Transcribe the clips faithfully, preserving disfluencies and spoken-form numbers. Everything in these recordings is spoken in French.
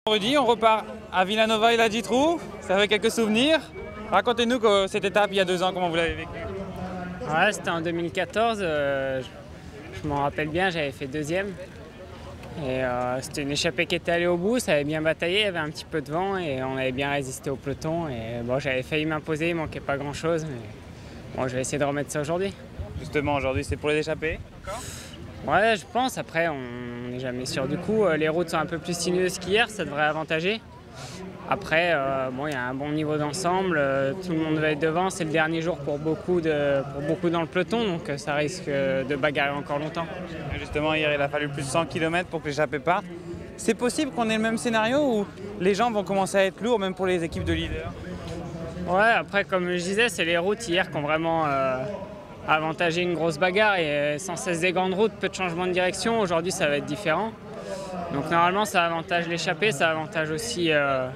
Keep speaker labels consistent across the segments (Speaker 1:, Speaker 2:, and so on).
Speaker 1: Rudy, on repart à Villanova et la Gitrou, ça fait quelques souvenirs. Racontez-nous cette étape il y a deux ans, comment vous l'avez vécu.
Speaker 2: Ouais, c'était en deux mille quatorze, euh, je, je m'en rappelle bien, j'avais fait deuxième. Et euh, c'était une échappée qui était allée au bout, ça avait bien bataillé, il y avait un petit peu de vent et on avait bien résisté au peloton. Et bon, j'avais failli m'imposer, il manquait pas grand chose, mais bon, je vais essayer de remettre ça aujourd'hui.
Speaker 1: Justement, aujourd'hui c'est pour les échappées.
Speaker 2: Ouais, je pense. Après, on n'est jamais sûr du coup. Les routes sont un peu plus sinueuses qu'hier, ça devrait avantager. Après, euh, bon, il y a un bon niveau d'ensemble, euh, tout le monde va être devant. C'est le dernier jour pour beaucoup, de, pour beaucoup dans le peloton, donc ça risque de bagarrer encore longtemps.
Speaker 1: Justement, hier, il a fallu plus de cent kilomètres pour que l'échappée parte. C'est possible qu'on ait le même scénario où les gens vont commencer à être lourds, même pour les équipes de leaders?
Speaker 2: Ouais, après, comme je disais, c'est les routes hier qui ont vraiment euh, avantagé une grosse bagarre. Et sans cesse des grandes routes, peu de changements de direction. Aujourd'hui, ça va être différent. Donc normalement, ça avantage l'échappée, ça avantage aussi euh,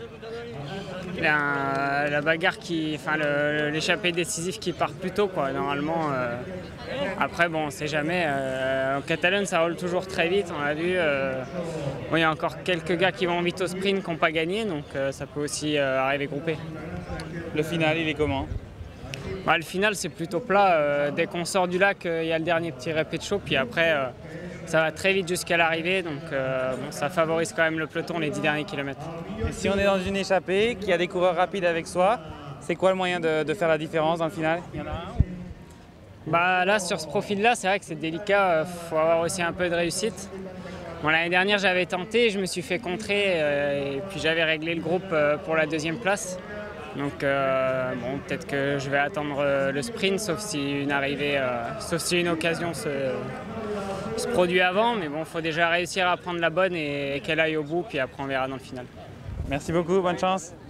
Speaker 2: la, la bagarre qui, enfin l'échappée décisif qui part plus tôt, quoi. Normalement, euh, après bon, on sait jamais. Euh, en Catalogne, ça roule toujours très vite. On l'a vu. Euh, bon, il y a encore quelques gars qui vont vite au sprint, qui n'ont pas gagné, donc euh, ça peut aussi euh, arriver groupé.
Speaker 1: Le final, il est comment?
Speaker 2: Bah, le final, c'est plutôt plat. Euh, dès qu'on sort du lac, il euh, y a le dernier petit répé de chaud, puis après. Euh, Ça va très vite jusqu'à l'arrivée, donc euh, bon, ça favorise quand même le peloton les dix derniers kilomètres.
Speaker 1: Et si on est dans une échappée, qu'il y a des coureurs rapides avec soi, c'est quoi le moyen de, de faire la différence dans le final? Il y en a un?
Speaker 2: Bah, là, sur ce profil-là, c'est vrai que c'est délicat, il faut avoir aussi un peu de réussite. Bon, l'année dernière, j'avais tenté, je me suis fait contrer, euh, et puis j'avais réglé le groupe euh, pour la deuxième place. Donc euh, bon, peut-être que je vais attendre euh, le sprint, sauf si une arrivée, euh, sauf si une occasion se, se produit avant. Mais bon, il faut déjà réussir à prendre la bonne et, et qu'elle aille au bout, puis après on verra dans le final.
Speaker 1: Merci beaucoup, bonne chance.